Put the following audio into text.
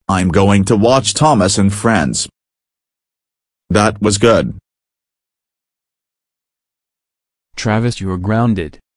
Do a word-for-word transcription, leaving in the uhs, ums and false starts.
I'm going to watch Thomas and Friends. That was good. Travis, you're grounded.